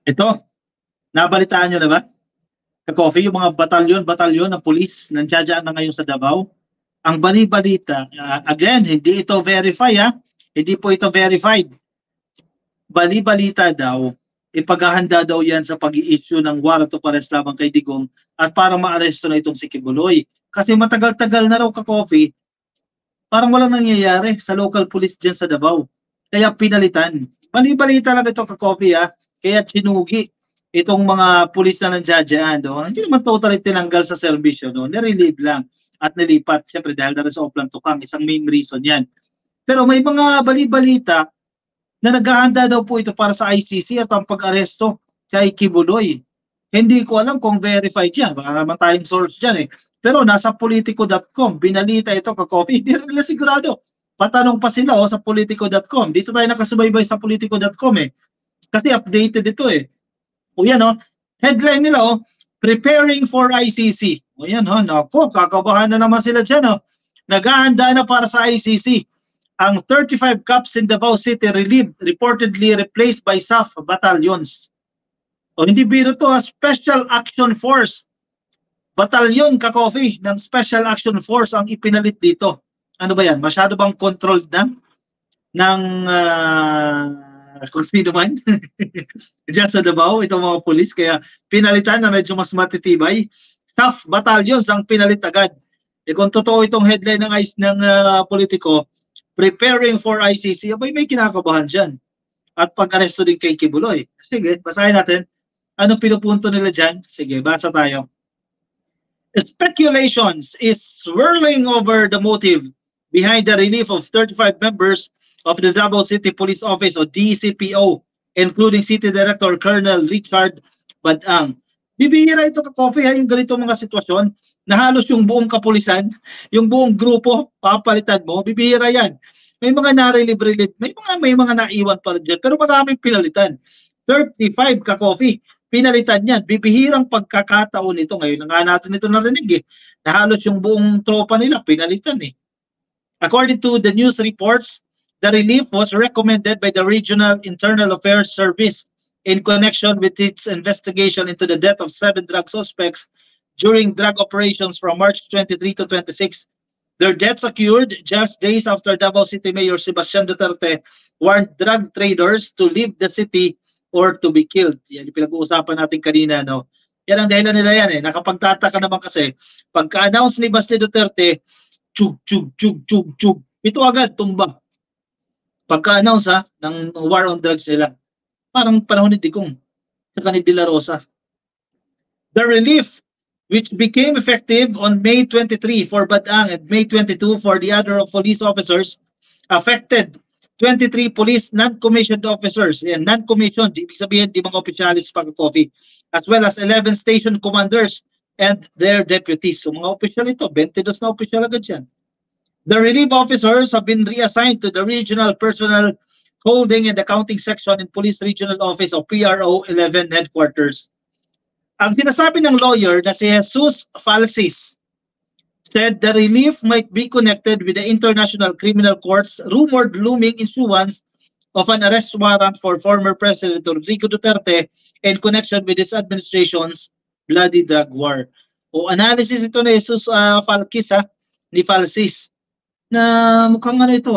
Ito, nabalitaan nyo na ba? Ka-coffee, yung mga batalyon ng pulis nandiyan na ngayon sa Davao. Ang bali-balita, again, hindi ito hindi po ito verified. Bali-balita daw, ipaghahanda daw yan sa pag-i-issue ng warrant of arrest lamang kay Digong at para maaresto na itong si Kibuloy. Kasi matagal-tagal na raw ka-coffee, parang walang nangyayari sa local police dyan sa Davao. Kaya pinalitan. Bali-balita lang ito ka-coffee kaya sinugi itong mga pulis na nandiyan doon. Hindi naman totally tinanggal sa serbisyo doon, nirelieve lang at nilipat. Siyempre dahil na rin sa Oplan Tukang, isang main reason yan. Pero may mga bali-balita na naghahanda daw po ito para sa ICC at ang pag-aresto kay Kibuloy. Hindi ko alam kung verified yan. Baka naman tayong source dyan eh. Pero nasa politico.com, binalita ito ka-coffee. Hindi rin nila sigurado. Patanong pa sila sa politico.com. Dito tayo nakasubaybay sa politico.com eh. Kasi updated ito eh. O yan headline nila preparing for ICC. O yan nako, kakabahan na naman sila dyan Naghahanda na para sa ICC. Ang 35 cops in Davao City relieved, reportedly replaced by SAF battalions. O hindi biro to Special Action Force. Batalyon ka-coffee ng Special Action Force ang ipinalit dito. Ano ba yan? Masyado bang controlled na? Ng kung sino man diyan sa Davao, itong mga pulis, kaya pinalitan na medyo mas matitibay. Staff battalions ang pinalit agad. Kung totoo itong headline ng politiko, preparing for ICC, abay may kinakabahan dyan. At pag-aresto din kay Kibuloy. Sige, basahin natin. Anong pinupunto nila dyan? Sige, basa tayo. Speculations is swirling over the motive behind the relief of 35 members of the Davao City Police Office o DCPO, including City Director Colonel Richard Badang. Bibihira ito ka-coffee yung ganito mga sitwasyon na halos yung buong kapulisan, yung buong grupo, papalitan mo, bibihira yan. May mga na-relieve, may mga naiwan pa rin dyan, pero maraming pinalitan. 35 ka-coffee, pinalitan yan. Bibihirang pagkakataon ito. Ngayon nga natin ito narinig na halos yung buong tropa nila, pinalitan According to the news reports, the relief was recommended by the Regional Internal Affairs Service in connection with its investigation into the death of 7 drug suspects during drug operations from March 23 to 26. Their deaths occurred just days after Davao City Mayor Sebastian Duterte warned drug traders to leave the city or to be killed. Yan yung pinag-uusapan natin kanina, Yan ang dahilan nila yan Nakapagtataka naman kasi, pagka-announce ni Basti Duterte, chug. Ito agad, tumba. Pagka-announce ng war on drugs nila. Parang panahon ni Digong sa ni De La Rosa. The relief, which became effective on May 23 for Badang and May 22 for the other police officers, affected 23 police non-commissioned officers. Non-commissioned, ibig sabihin di mga opisyalis pag-coffee, as well as 11 station commanders and their deputies. So mga opisyal ito, 22 na opisyal agad yan. The relief officers have been reassigned to the Regional Personnel Holding and Accounting Section in Police Regional Office o PRO 11 Headquarters. Ang sinasabi ng lawyer na si Jesus Falsis said the relief might be connected with the International Criminal Court's rumored looming issuance of an arrest warrant for former President Rodrigo Duterte in connection with his administration's bloody drug war. O analysis ito ni Jesus Falkis ni Falsis. Na mukhang ito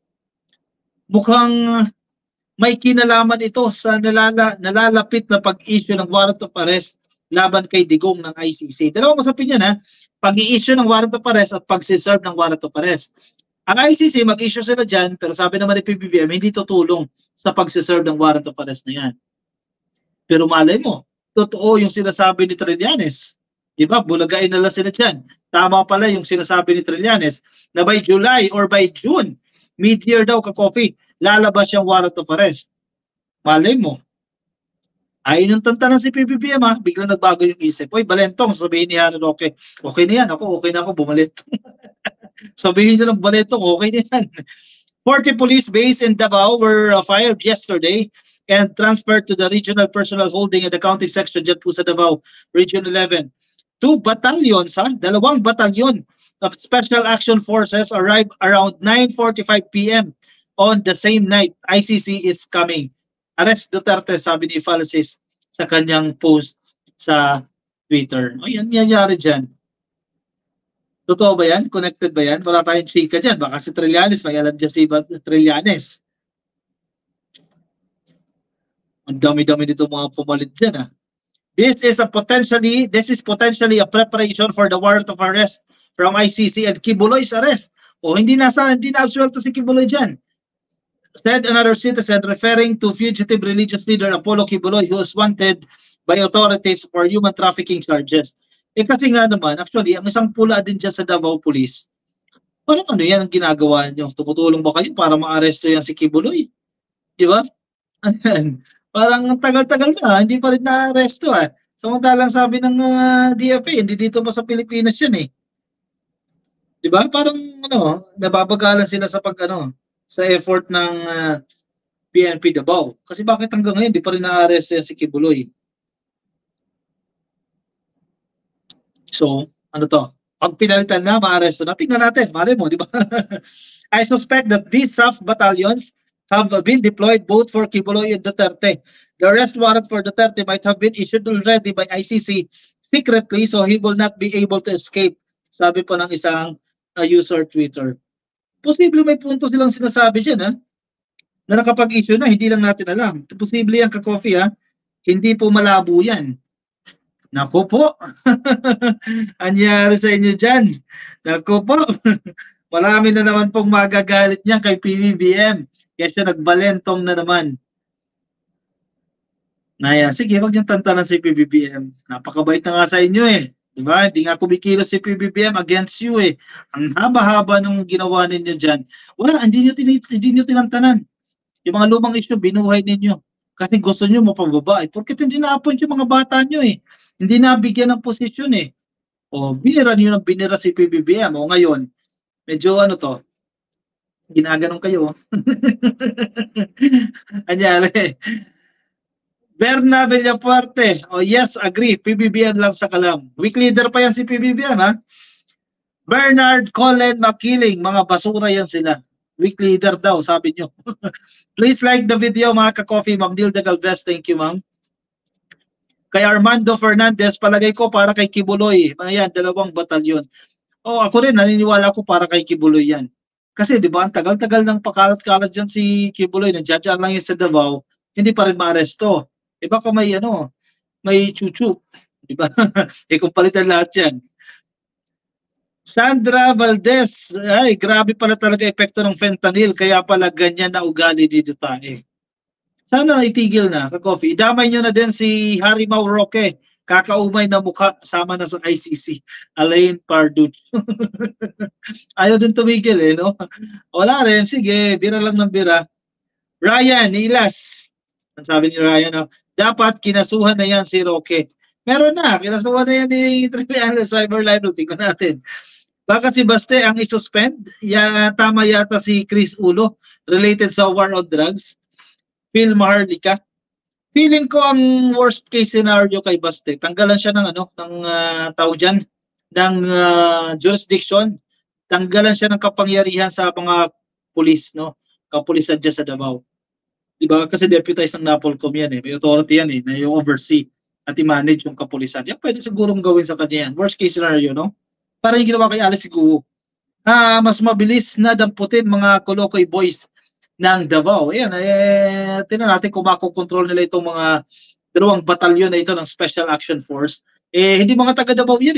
mukhang may kinalaman ito sa nalalapit na pag-issue ng warrant of arrest laban kay Digong ng ICC. Dalawang usapin yan pag-i-issue ng warrant of arrest at pag-serve ng warrant of arrest. Ang ICC mag-issue sila dyan, pero sabi naman ni PBBM hindi tutulong sa pag-serve ng warrant of arrest na yan. Pero malay mo, totoo yung sinasabi ni Trillanes. Diba? Bulagain nila sila dyan. Tama pala yung sinasabi ni Trillanes na by July or by June, mid-year daw ka-coffee, lalabas yung warrant of arrest. Malay mo. Ayun yung tantanan si PBBM biglang nagbago yung isip. Oy, Balentong, sabihin ni Hanan, okay na yan. Okay na ako, bumalentong. Sabihin nyo ng Balentong, okay na yan. 40 police base in Davao were fired yesterday and transferred to the Regional Personnel Holding and Accounting Section dyan po sa Davao, Region 11. 2 battalions, 2 batalyon of Special Action Forces arrived around 9:45 p.m. on the same night. ICC is coming. Arrest Duterte, sabi ni Falsis sa kanyang post sa Twitter. O yan, nangyayari dyan. Totoo ba yan? Connected ba yan? Wala tayong chika dyan. Baka si Trillanes, may alam dyan si Trillanes. Ang dami-dami dito mga pumalit dyan. This is potentially a preparation for the warrant of arrest from ICC and Kibuloy's arrest. O hindi na absuelto si Kibuloy dyan. Said another citizen referring to fugitive religious leader Apollo Kibuloy who is wanted by authorities for human trafficking charges. Kasi nga naman, actually, ang isang pula din dyan sa Davao Police, parang ano yan ang ginagawa nyo? Tumutulong ba kayo para ma-aresto yan si Kibuloy? Di ba? Parang tagal-tagal na, hindi pa rin na-aresto Samantalang sabi ng DFA, hindi dito pa sa Pilipinas yun eh. Di ba? Parang nababagalan sila sa sa effort ng PNP Davao. Kasi bakit hanggang ngayon, hindi pa rin na-aresto yan si Kibuloy? So, pag pinalitan na, ma-aresto na. Tingnan natin, mali mo, di ba? I suspect that these SAF battalions have been deployed both for Kibuloy and Duterte. The arrest warrant for Duterte might have been issued already by ICC secretly so he will not be able to escape. Sabi po ng isang user Twitter. Posible may punto silang sinasabi dyan, na nakapag-issue na, hindi lang natin alam. Posible yan, ka-coffee, Hindi po malabo yan. Naku po. Anyari sa inyo dyan. Naku po. Marami na naman pong magagalit niyan kay PBBM. Kaya siya nagbalentong na naman. Sige, wag niyang tantanan si PBBM. Napakabait na nga sa inyo Diba? Hindi nga kumikilos si PBBM against you Ang haba-haba nung ginawa ninyo dyan. Wala, hindi nyo tinantanan. Yung mga lumang issue, binuhay ninyo. Kasi gusto nyo mapababa Porkit hindi na-appoint yung mga bata nyo Hindi nabigyan ng posisyon O, binira nyo ng binira si PBBM. O ngayon, medyo ginaganon kayo. Anyari. Berna Villafuerte. Oh yes, agree. PBBM lang sa kalam. Week leader pa yan si PBBM Bernard Colin Makiling. Mga basura yan sila. Week leader daw, sabi nyo. Please like the video mga ka-coffee. Ma'am Nilda Galvez. Thank you, ma'am. Kay Armando Fernandez, palagay ko para kay Kibuloy. Ayan, 2 batalyon. Ako rin, naniniwala ko para kay Kibuloy yan. Kasi di ba, ang tagal-tagal ng pakalat-kalat dyan si Kibuloy, nandiyan lang yung sa Davao, hindi pa rin maaresto. Baka may chuchu. Di ba? Kung palitan lahat yan. Sandra Valdez, ay, grabe pala talaga epekto ng fentanyl, kaya pala ganyan na ugali dito tayo. Sana itigil na, ka-coffee. Idamay nyo na din si Harimau Roque, kakaumay na mukha, sama na sa ICC. Alain Parduch. Ayaw din tumigil no? Wala rin, sige, bira lang ng bira. Ryan Ilas. Ang sabi ni Ryan, dapat kinasuhan na yan si Roque. Meron na, kinasuhan na yan ni Trillanes Cyberline. Tingnan natin. Baka si Baste ang isuspend? Tama yata si Chris Ulo related sa war on drugs. Phil Maharlika. Feeling ko ang worst case scenario kay Baste, tanggalan siya ng ng jurisdiction, tanggalan siya ng kapangyarihan sa mga pulis, kapulisan dyan sa Davao. Diba? Kasi deputized ng NAPOLCOM yan may authority yan na yung oversee at i-manage yung kapulisan. Yan pwede sigurong gawin sa kanya yan. Worst case scenario, Para yung ginawa kay Alice Guo. Mas mabilis na damputin mga Kolokoy boys ng Davao. Ayan, tingnan natin kung makokontrol nila itong mga 2 batalyon na ito ng Special Action Force. Hindi mga taga Davao yan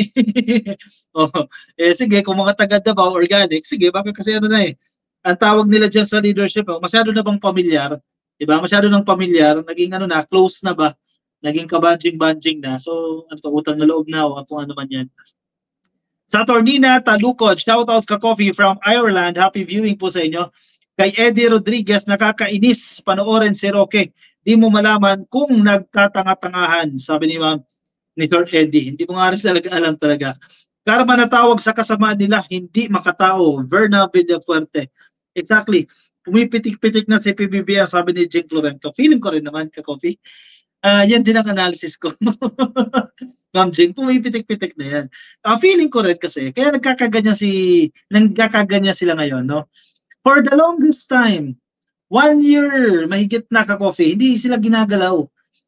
sige, kung mga taga Davao, organic, sige, baka kasi ang tawag nila dyan sa leadership, masyado na bang pamilyar? Diba? Masyado nang pamilyar, naging close na ba? Naging kabanjing-banjing na. So, utang na loob na o kung ano man yan. Saturnina Talukod, shout out ka-coffee from Ireland. Happy viewing po sa inyo. Kay Eddie Rodriguez, nakakainis panoorin si Roque. Di mo malaman kung nagtatanga-tangahan, sabi ni Sir Eddie. Hindi mo nga rin talaga alam talaga. Karma na tawag sa kasamaan nila, hindi makatao. Verna Villafuerte. Exactly. Pumipitik-pitik na si PBBM, sabi ni Jing Florento. Feeling ko rin naman, ka-coffee. Yan din ang analysis ko. Ma'am Jing, pumipitik-pitik na yan. Feeling ko rin kasi, kaya nagkakaganyan sila ngayon, For the longest time, 1 year, mahigit na ka-coffee, hindi sila ginagalaw.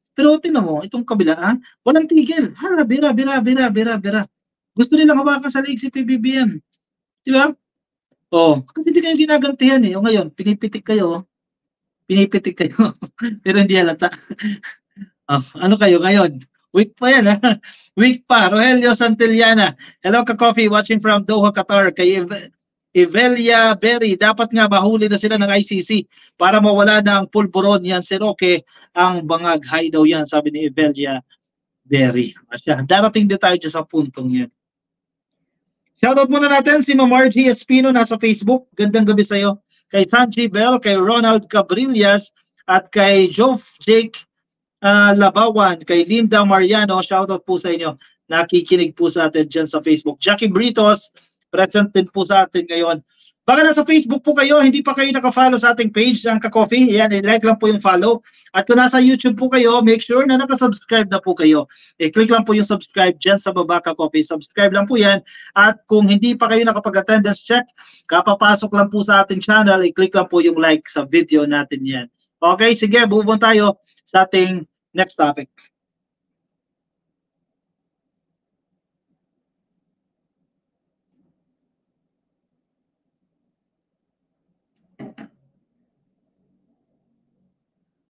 Pero tingnan mo, itong kabila, walang tigil. Hala, bira, bira, bira, bira, bira. Gusto nilang hawakan sa leeg si PBBM. Di ba? Oh, kasi hindi kayo ginagantihan eh. O ngayon, pinipitik kayo. Pinipitik kayo. Pero hindi halata. Ano kayo ngayon? Week pa yan, ha? Week pa. Rogelio Santillana. Hello, ka-coffee. Watching from Doha, Qatar. Kay Evelia Berry. Dapat nga mahuli na sila ng ICC para mawala na ang pulburon. Yan si Roque. Ang bangag high daw yan, sabi ni Evelia Berry. Asya. Darating din tayo dyan sa puntong yan. Shoutout muna natin si Margie Espino nasa Facebook. Gandang gabi sa'yo. Kay Sanji Bell, kay Ronald Cabrillas, at kay Joff Jake Labawan, kay Linda Mariano. Shoutout po sa inyo. Nakikinig po sa atin dyan sa Facebook. Jackie Britos, present din po sa atin ngayon. Baka nasa Facebook po kayo, hindi pa kayo naka-follow sa ating page, ang Ka-Coffee. Yan, i-like lang po yung follow. At kung nasa YouTube po kayo, make sure na naka-subscribe na po kayo. I-click lang po yung subscribe dyan sa baba, Ka-Coffee. Subscribe lang po yan. At kung hindi pa kayo nakapag-attendance check, kapapasok lang po sa ating channel, i-click lang po yung like sa video natin yan. Okay, sige, bubon tayo sa ating next topic.